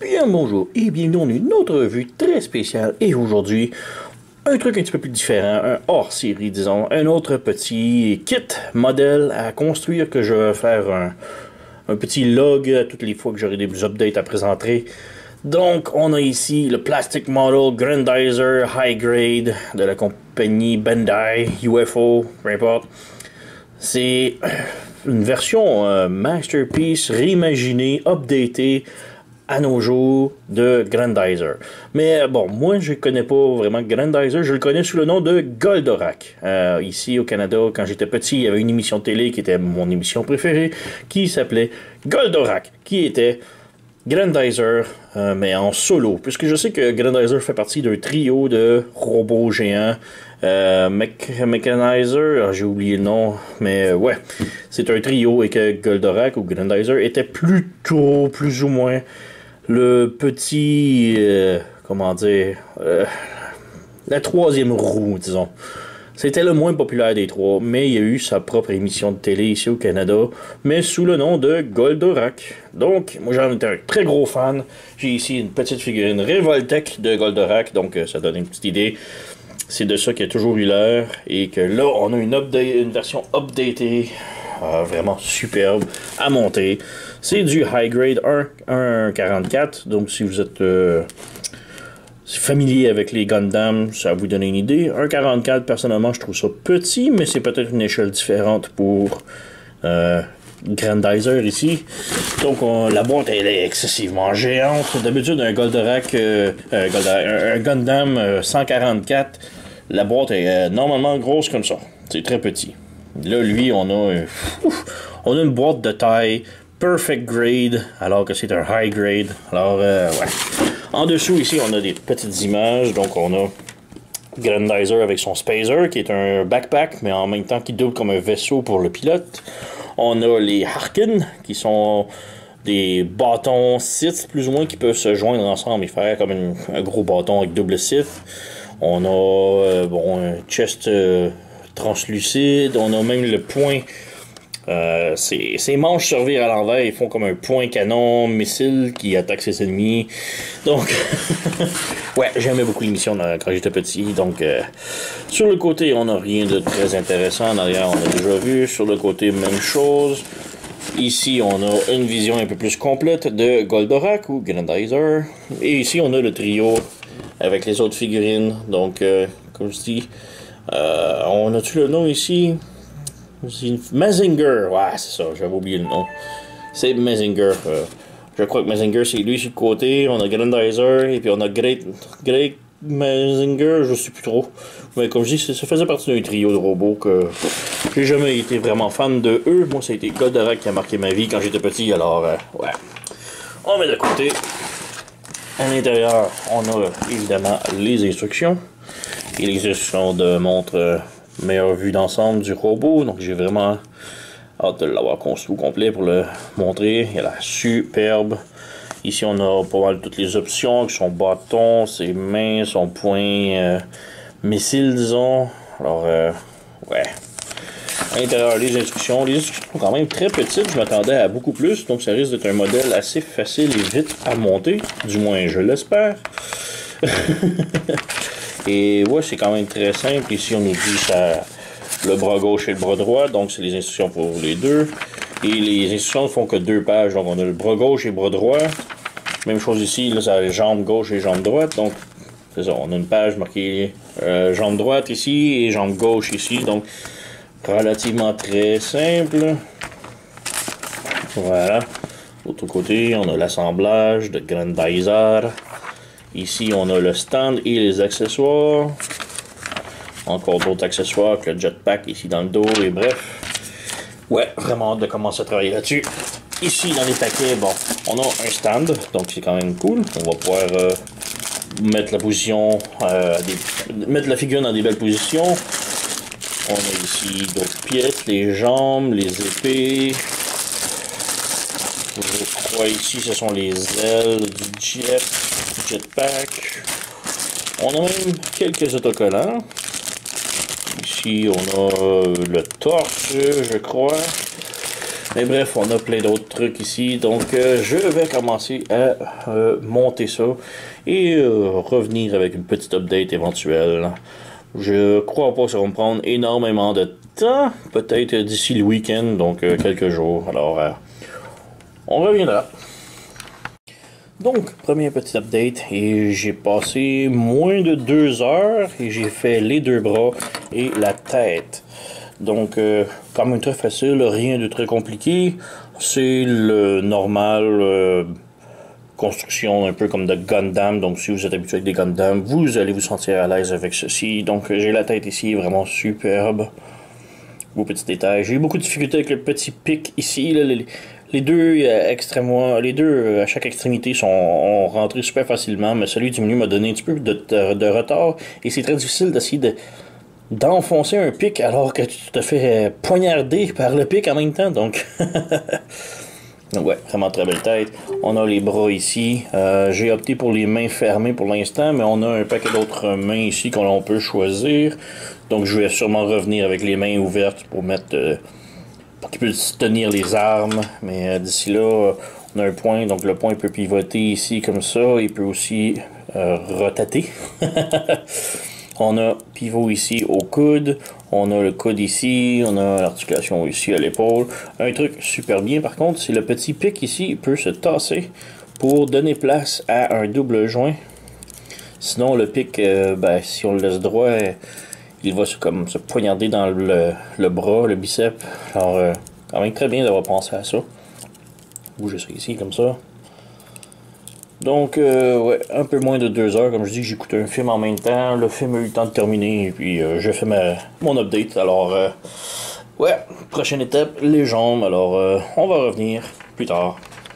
Bien bonjour et bienvenue dans une autre revue très spéciale et aujourd'hui un truc un petit peu plus différent, un hors-série disons, un autre petit kit modèle à construire que je vais faire un petit log à toutes les fois que j'aurai des updates à présenter. Donc on a ici le Plastic Model Grandizer High Grade de la compagnie Bandai, UFO, peu importe. C'est une version Masterpiece reimaginée, updatée à nos jours de Grandizer. Mais bon, moi je connais pas vraiment Grandizer, je le connais sous le nom de Goldorak. Ici au Canada, quand j'étais petit, il y avait une émission de télé qui était mon émission préférée, qui s'appelait Goldorak, qui était Grandizer, mais en solo, puisque je sais que Grandizer fait partie d'un trio de robots géants. Mechanizer, j'ai oublié le nom, mais ouais, c'est un trio et que Goldorak ou Grandizer était plutôt, plus ou moins, le petit, comment dire, la troisième roue, disons. C'était le moins populaire des trois, mais il y a eu sa propre émission de télé ici au Canada, mais sous le nom de Goldorak. Donc, moi j'en étais un très gros fan. J'ai ici une petite figurine Revoltech de Goldorak, donc ça donne une petite idée. C'est de ça qu'il y a toujours eu l'air, et que là, on a une version updatée, vraiment superbe, à monter. C'est du High Grade 1.44, donc si vous êtes familier avec les Gundam, ça va vous donner une idée. 1.44, personnellement, je trouve ça petit, mais c'est peut-être une échelle différente pour Grandizer ici. Donc la boîte elle est excessivement géante. D'habitude un Goldorak, un Gundam 144, la boîte est normalement grosse comme ça. C'est très petit. Là lui on a une boîte de taille perfect grade alors que c'est un high grade. Alors ouais. En dessous ici on a des petites images. Donc on a Grandizer avec son Spacer qui est un backpack mais en même temps qui double comme un vaisseau pour le pilote. On a les Harken, qui sont des bâtons Sith, plus ou moins, qui peuvent se joindre ensemble et faire comme un gros bâton avec double Sith. On a un chest translucide. On a même le point. Ces manches servirent à l'envers. Ils font comme un point canon missile qui attaque ses ennemis. Donc, ouais, j'aimais beaucoup l'émission quand j'étais petit. Donc, sur le côté, on n'a rien de très intéressant. En arrière, on a déjà vu. Sur le côté, même chose. Ici, on a une vision un peu plus complète de Goldorak ou Grandizer. Et ici, on a le trio avec les autres figurines. Donc, comme je dis, on a-tu le nom ici? Mazinger, ouais, c'est ça, j'avais oublié le nom. C'est Mazinger. Je crois que Mazinger, c'est lui sur le côté. On a Grandizer, et puis on a Great Mazinger, je sais plus trop. Mais comme je dis, ça faisait partie d'un trio de robots que j'ai jamais été vraiment fan de eux. Moi, ça a été Goldorak qui a marqué ma vie quand j'étais petit, alors ouais. On met de côté. À l'intérieur, on a évidemment les instructions. Et les instructions de montre meilleure vue d'ensemble du robot. Donc j'ai vraiment hâte de l'avoir construit au complet pour le montrer. Il a l'air superbe. Ici on a pas mal toutes les options, son bâton, ses mains, son point missile disons. Alors ouais. À l'intérieur les instructions sont quand même très petites, je m'attendais à beaucoup plus, donc ça risque d'être un modèle assez facile et vite à monter, du moins je l'espère. Et ouais, c'est quand même très simple. Ici, on nous dit ça, le bras gauche et le bras droit. Donc, c'est les instructions pour les deux. Et les instructions ne font que 2 pages. Donc, on a le bras gauche et le bras droit. Même chose ici. Là, ça a les jambes gauche et jambes droite. Donc, c'est ça. On a une page marquée jambe droite ici et jambe gauche ici. Donc, relativement très simple. Voilà. De l'autre côté, on a l'assemblage de Grandizer. Ici, on a le stand et les accessoires. Encore d'autres accessoires que le jetpack ici dans le dos et bref. Ouais, vraiment hâte de commencer à travailler là-dessus. Ici, dans les paquets, bon, on a un stand, donc c'est quand même cool. On va pouvoir mettre la position, mettre la figure dans des belles positions. On a ici d'autres pièces, les jambes, les épées. Je crois ici, ce sont les ailes du jetpack. On a même quelques autocollants. Ici, on a le torse, je crois. Mais bref, on a plein d'autres trucs ici. Donc, je vais commencer à monter ça et revenir avec une petite update éventuelle. Je crois pas que ça va me prendre énormément de temps. Peut-être d'ici le week-end, donc quelques jours. Alors, on reviendra. Donc, premier petit update, et j'ai passé moins de 2 heures et j'ai fait les 2 bras et la tête. Donc, quand même très facile, rien de très compliqué. C'est le normal construction un peu comme de Gundam. Donc, si vous êtes habitué avec des Gundam, vous allez vous sentir à l'aise avec ceci. Donc, j'ai la tête ici, vraiment superbe. Beau petit détail. J'ai eu beaucoup de difficultés avec le petit pic ici. Là, les deux à chaque extrémité ont rentré super facilement, mais celui du milieu m'a donné un petit peu de retard. Et c'est très difficile d'essayer d'enfoncer un pic alors que tu te fais poignarder par le pic en même temps. Donc, donc ouais, vraiment très belle tête. On a les bras ici. J'ai opté pour les mains fermées pour l'instant, mais on a un paquet d'autres mains ici qu'on peut choisir. Donc je vais sûrement revenir avec les mains ouvertes pour mettre pour qu'il puisse tenir les armes. Mais d'ici là, on a un point. Donc le point peut pivoter ici comme ça. Il peut aussi rotater. On a pivot ici au coude. On a le coude ici. On a l'articulation ici à l'épaule. Un truc super bien par contre, c'est le petit pic ici. Il peut se tasser pour donner place à un double joint. Sinon le pic, si on le laisse droit, il va se poignarder dans le bras, le biceps. Alors, quand même très bien d'avoir pensé à ça. Bouger ça ici comme ça. Donc, ouais, un peu moins de 2 heures. Comme je dis, j'écoute un film en même temps. Le film a eu le temps de terminer. Et puis, je fais mon update. Alors, ouais, prochaine étape, les jambes. Alors, on va revenir plus tard.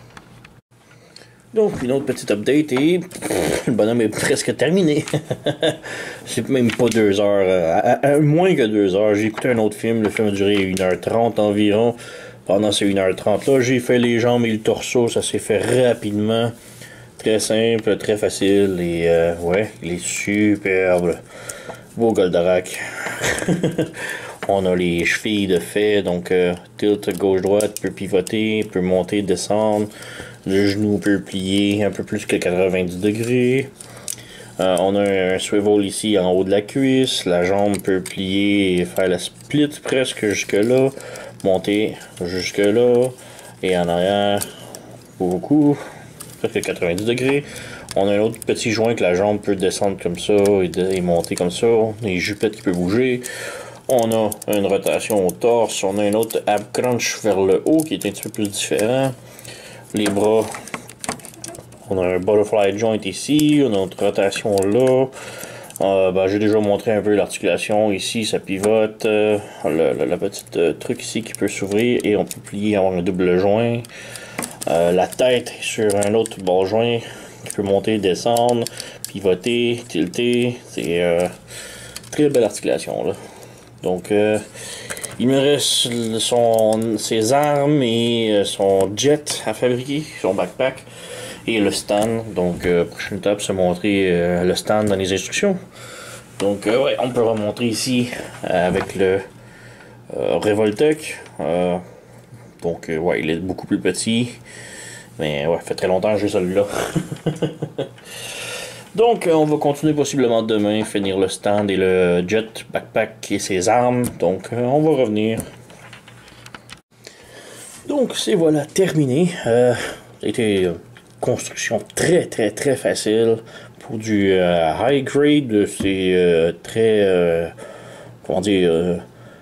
Donc, une autre petite update et le bonhomme est presque terminé. C'est même pas 2 heures. À moins que 2 heures. J'ai écouté un autre film. Le film a duré 1h30 environ. Pendant ces 1h30 là, j'ai fait les jambes et le torso. Ça s'est fait rapidement. Très simple, très facile et ouais, il est superbe. Beau Goldorak. On a les chevilles de fait, donc tilt gauche-droite, peut pivoter, peut monter, descendre. Le genou peut plier un peu plus que 90 degrés. On a un swivel ici en haut de la cuisse. La jambe peut plier et faire la split presque jusque là. Monter jusque là. Et en arrière, beaucoup. Presque 90 degrés. On a un autre petit joint que la jambe peut descendre comme ça et monter comme ça. Les jupettes qui peuvent bouger. On a une rotation au torse. On a un autre ab crunch vers le haut qui est un petit peu plus différent. Les bras. On a un butterfly joint ici. On a une rotation là. J'ai déjà montré un peu l'articulation ici. Ça pivote. La petite truc ici qui peut s'ouvrir et on peut plier, avoir un double joint. La tête sur un autre ball joint qui peut monter, descendre, pivoter, tilter. C'est très belle articulation là. Donc il me reste ses armes et son jet à fabriquer, son backpack et le stand. Donc prochaine étape c'est montrer le stand dans les instructions. Donc ouais, on peut remontrer ici avec le Revoltech. Donc, ouais, il est beaucoup plus petit. Mais, ouais, ça fait très longtemps que j'ai celui-là. Donc, on va continuer possiblement demain, finir le stand et le jet backpack et ses armes. Donc, on va revenir. Donc, c'est voilà, terminé. Ça a été une construction très facile. Pour du high grade, c'est très... comment dire...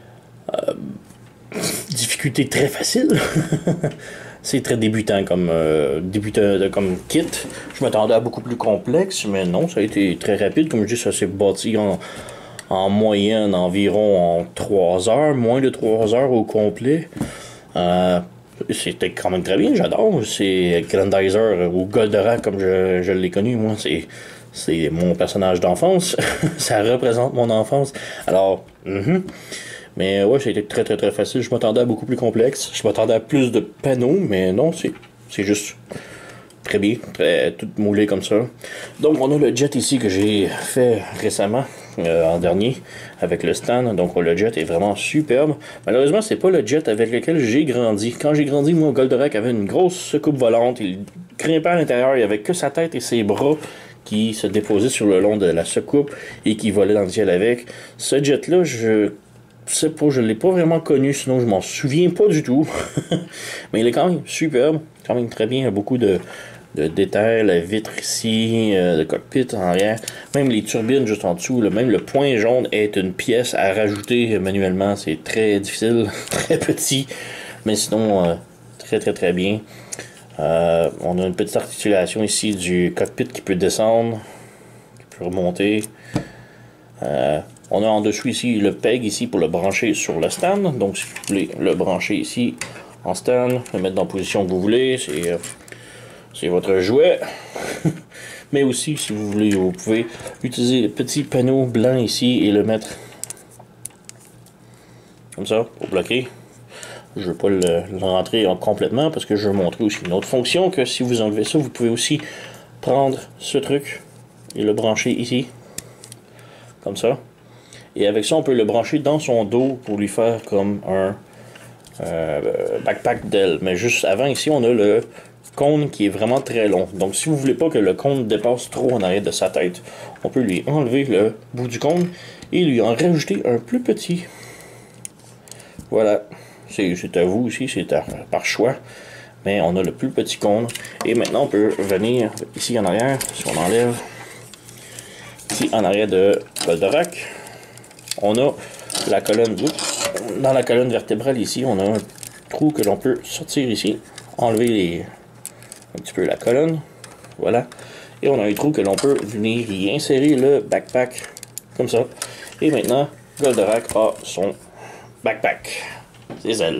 difficulté très facile. C'est très débutant comme kit. Je m'attendais à beaucoup plus complexe, mais non, ça a été très rapide. Comme je dis, ça s'est bâti en moyenne environ en 3 heures, moins de 3 heures au complet. C'était quand même très bien, j'adore. C'est Grandizer ou Goldorak comme je l'ai connu, moi. C'est mon personnage d'enfance. Ça représente mon enfance. Alors, mais ouais, c'était très facile. Je m'attendais à beaucoup plus complexe. Je m'attendais à plus de panneaux, mais non, c'est juste très bien, tout moulé comme ça. Donc on a le jet ici que j'ai fait récemment. en dernier avec le stand. Donc le jet est vraiment superbe. Malheureusement, c'est pas le jet avec lequel j'ai grandi. Quand j'ai grandi, moi, Goldorak avait une grosse soucoupe volante. Il grimpait à l'intérieur. Il n'y avait que sa tête et ses bras qui se déposaient sur le long de la soucoupe et qui volaient dans le ciel avec. Ce jet-là, je sais pas, je l'ai pas vraiment connu, sinon je m'en souviens pas du tout. Mais il est quand même superbe, quand même très bien. Il y a beaucoup de détails, la vitre ici, le cockpit en arrière, même les turbines juste en dessous, même le point jaune est une pièce à rajouter manuellement. C'est très difficile, très petit, mais sinon très très très bien. On a une petite articulation ici du cockpit qui peut descendre, qui peut remonter. On a en dessous ici le peg ici pour le brancher sur le stand. Donc si vous voulez le brancher ici en stand, le mettre dans la position que vous voulez, c'est votre jouet. Mais aussi si vous voulez, vous pouvez utiliser le petit panneau blanc ici et le mettre comme ça pour bloquer. Je ne veux pas le rentrer complètement parce que je veux montrer aussi une autre fonction que si vous enlevez ça, vous pouvez aussi prendre ce truc et le brancher ici, comme ça. Et avec ça, on peut le brancher dans son dos pour lui faire comme un backpack d'aile. Mais juste avant, ici, on a le cône qui est vraiment très long. Donc si vous ne voulez pas que le cône dépasse trop en arrière de sa tête, on peut lui enlever le bout du cône et lui en rajouter un plus petit. Voilà. C'est à vous aussi, c'est par choix. Mais on a le plus petit cône. Et maintenant, on peut venir ici en arrière. Si on enlève ici en arrière de Goldorak, on a la colonne. Dans la colonne vertébrale ici, on a un trou que l'on peut sortir ici. Enlever un petit peu la colonne. Voilà. Et on a un trou que l'on peut venir y insérer le backpack. Comme ça. Et maintenant, Goldorak a son backpack. Ses ailes.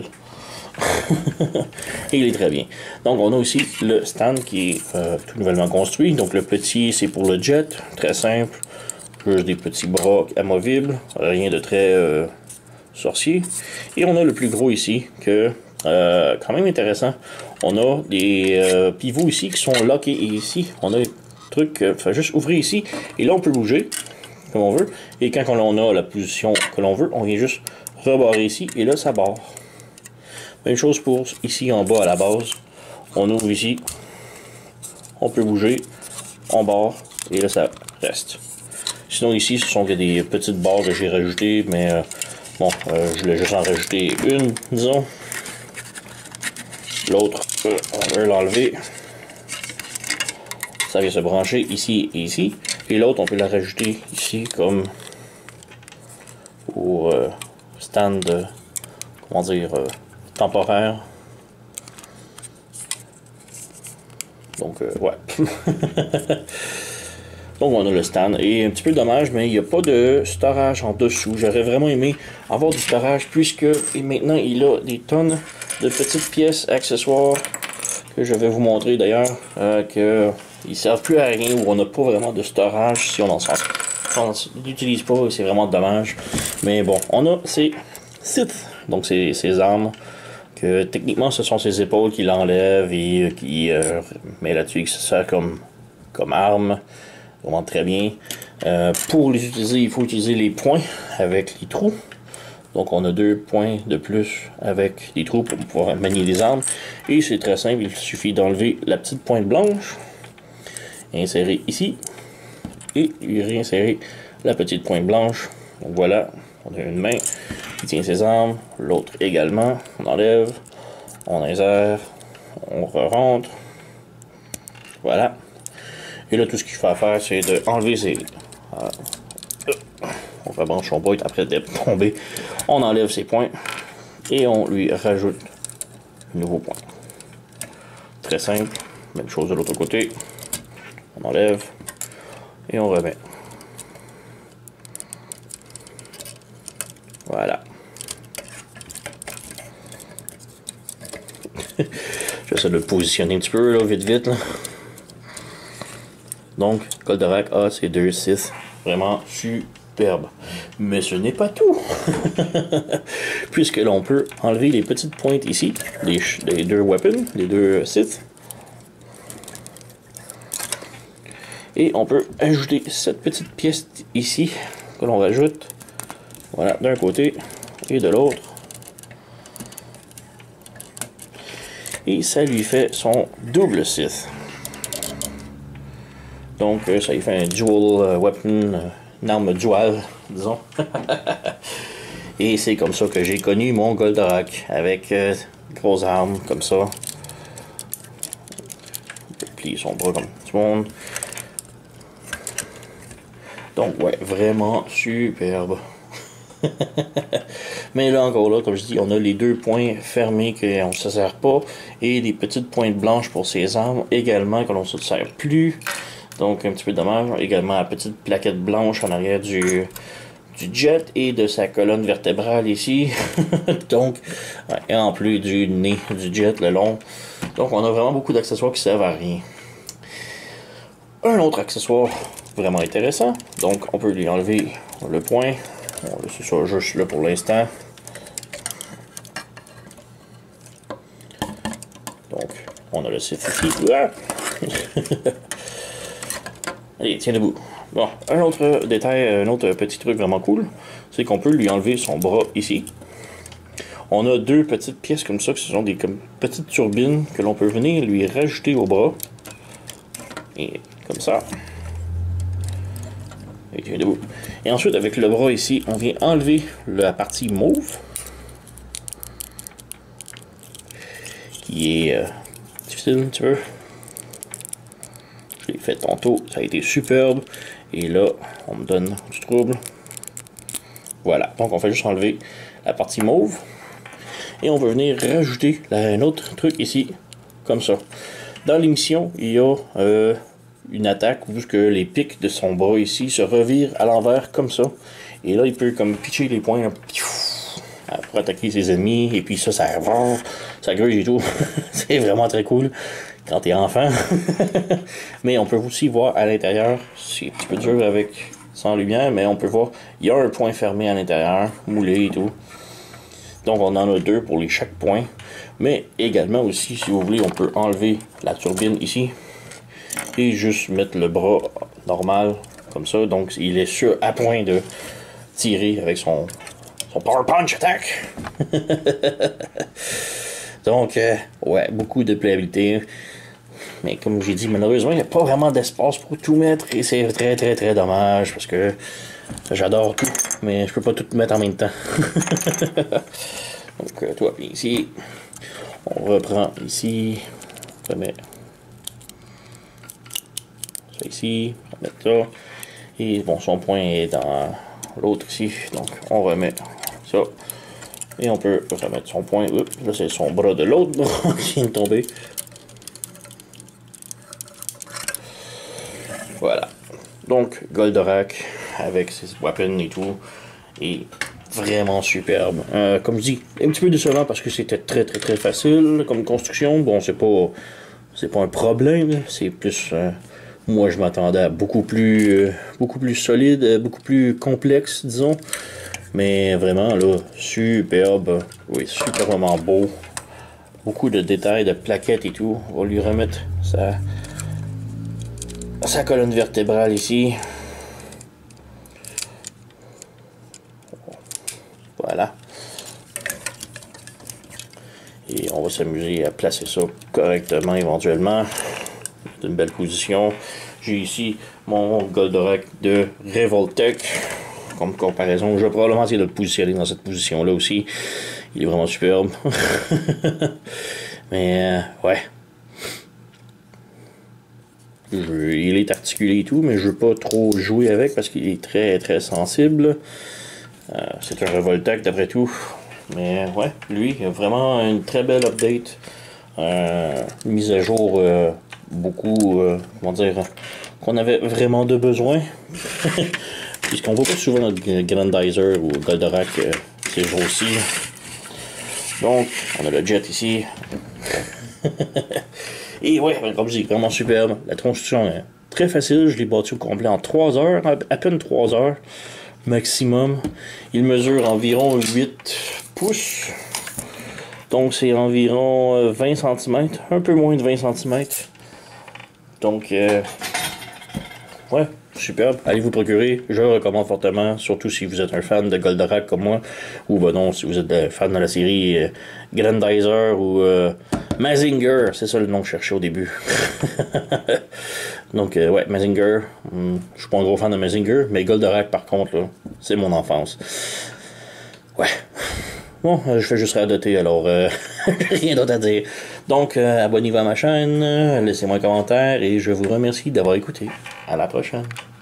Et il est très bien. Donc on a aussi le stand qui est tout nouvellement construit. Donc le petit c'est pour le jet, très simple. Juste des petits bras amovibles, rien de très sorcier. Et on a le plus gros ici que quand même intéressant. On a des pivots ici qui sont lockés et ici on a des trucs, juste ouvrir ici et là on peut bouger comme on veut. Et quand on a la position que l'on veut, on vient juste rebarrer ici et là ça barre. Même chose pour ici en bas à la base. On ouvre ici, on peut bouger, on barre et là ça reste. Sinon ici ce sont que des petites barres que j'ai rajoutées, mais bon, je voulais juste en rajouter une, disons. L'autre, on va l'enlever. Ça vient se brancher ici et ici. Et l'autre on peut la rajouter ici comme pour stand, comment dire, temporaire. Donc ouais. Donc on a le stand et un petit peu dommage, mais il n'y a pas de storage en dessous. J'aurais vraiment aimé avoir du storage puisque maintenant il a des tonnes de petites pièces accessoires que je vais vous montrer d'ailleurs, que ils servent plus à rien, ou on n'a pas vraiment de storage si on en sort. On l'utilise pas et c'est vraiment dommage. Mais bon, on a ces Sith, donc ces armes, que techniquement ce sont ses épaules qui l'enlèvent et qui met là-dessus, qui se sert comme arme. Vraiment très bien. Pour les utiliser, il faut utiliser les points avec les trous. Donc on a 2 points de plus avec les trous pour pouvoir manier les armes. Et c'est très simple, il suffit d'enlever la petite pointe blanche, insérer ici, et lui réinsérer la petite pointe blanche. Donc voilà, on a une main qui tient ses armes, l'autre également. On enlève, on insère, on rentre. Voilà. Et là, tout ce qu'il faut faire, c'est d'enlever ses... on rebranche son boîte après d'être tombé. On enlève ses points et on lui rajoute un nouveau point. Très simple. Même chose de l'autre côté. On enlève et on remet. Voilà. J'essaie de le positionner un petit peu, là, vite, là. Donc, Goldorak a ces 2 Sith vraiment superbes. Mais ce n'est pas tout. Puisque l'on peut enlever les petites pointes ici, les 2 weapons, les 2 Sith. Et on peut ajouter cette petite pièce ici, que l'on rajoute. Voilà, d'un côté et de l'autre. Et ça lui fait son double Sith. Donc ça lui fait un dual weapon, une arme dual, disons. Et c'est comme ça que j'ai connu mon Goldorak, avec grosse arme comme ça. On peut plier son bras comme tout le monde. Donc ouais, vraiment superbe. Mais là encore là, comme je dis, on a les deux points fermés qu'on ne se sert pas. Et des petites pointes blanches pour ses armes également que l'on ne se sert plus. Donc un petit peu dommage. Également la petite plaquette blanche en arrière du jet et de sa colonne vertébrale ici. Donc, ouais, et en plus du nez du jet le long. Donc on a vraiment beaucoup d'accessoires qui servent à rien. Un autre accessoire vraiment intéressant. Donc on peut lui enlever le point. On va laisser ça juste là pour l'instant. Donc on a le Sith ici. Allez, tiens debout. Bon, un autre détail, un autre petit truc vraiment cool, c'est qu'on peut lui enlever son bras ici. On a deux petites pièces comme ça, qui sont des comme, petites turbines que l'on peut venir lui rajouter au bras. Et comme ça. Et tiens debout. Et ensuite, avec le bras ici, on vient enlever la partie mauve. Qui est difficile un petit peu. Je l'ai fait tantôt, ça a été superbe. Et là, on me donne du trouble. Voilà, donc on fait juste enlever la partie mauve. Et on va venir rajouter un autre truc ici, comme ça. Dans l'émission, il y a une attaque où que les pics de son bras ici se revirent à l'envers comme ça. Et là, il peut comme pitcher les poings là, pour attaquer ses ennemis. Et puis ça gruge et tout. C'est vraiment très cool quand t'es enfant. Mais on peut aussi voir à l'intérieur, c'est un petit peu dur avec sans lumière, mais on peut voir, il y a un point fermé à l'intérieur, moulé et tout. Donc on en a deux pour chaque point. Mais également aussi, si vous voulez, on peut enlever la turbine ici. Et juste mettre le bras normal, comme ça. Donc il est sûr à point de tirer avec son Power Punch Attack. Donc, ouais, beaucoup de playabilité. Mais comme j'ai dit, malheureusement, il n'y a pas vraiment d'espace pour tout mettre. Et c'est très, très, très dommage. Parce que j'adore tout. Mais je peux pas tout mettre en même temps. Donc, toi, puis ici. On reprend ici. On remet ça ici. On va mettre ça. Et bon, son point est dans l'autre ici. Donc, on remet ça. Et on peut remettre son point. Oups, là, c'est son bras de l'autre bras qui vient de tomber. Voilà. Donc, Goldorak, avec ses weapons et tout, est vraiment superbe. Comme je dis, un petit peu décevant parce que c'était très très très facile comme construction. Bon, c'est pas un problème, c'est plus... moi, je m'attendais à beaucoup plus solide, beaucoup plus complexe, disons. Mais vraiment, là, superbe. Oui, superbement beau. Beaucoup de détails, de plaquettes et tout. On va lui remettre sa colonne vertébrale ici. Voilà. Et on va s'amuser à placer ça correctement éventuellement. C'est une belle position. J'ai ici mon Goldorak de Revoltech. Comme comparaison, je vais probablement essayer de le positionner dans cette position-là aussi. Il est vraiment superbe. Mais, ouais. Il est articulé et tout, mais je ne veux pas trop jouer avec parce qu'il est très très sensible. C'est un Revoltech d'après tout. Mais, ouais, lui, il a vraiment une très belle update. Mise à jour beaucoup, comment dire, qu'on avait vraiment de besoin. Puisqu'on voit pas souvent notre Grandizer ou Goldorak ces jours-ci. Donc, on a le jet ici. Et ouais, comme je dis, vraiment superbe. La construction est très facile. Je l'ai bâti au complet en 3 heures, à peine 3 heures maximum. Il mesure environ 8 pouces. Donc, c'est environ 20 cm, un peu moins de 20 cm. Donc, Ouais, superbe. Allez vous procurer. Je le recommande fortement, surtout si vous êtes un fan de Goldorak comme moi, ou ben non, si vous êtes fan de la série Grandizer ou Mazinger, c'est ça le nom que je cherchais au début. Donc, ouais, Mazinger. Je suis pas un gros fan de Mazinger, mais Goldorak, par contre, là, c'est mon enfance. Ouais. Bon, je fais juste radoter, alors rien d'autre à dire. Donc, abonnez-vous à ma chaîne, laissez-moi un commentaire et je vous remercie d'avoir écouté. À la prochaine.